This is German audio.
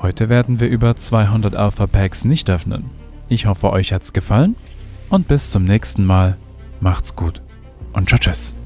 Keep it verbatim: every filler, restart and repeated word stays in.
Heute werden wir über zweihundert Alpha Packs nicht öffnen. Ich hoffe, euch hat's gefallen und bis zum nächsten Mal. Macht's gut und tschüss.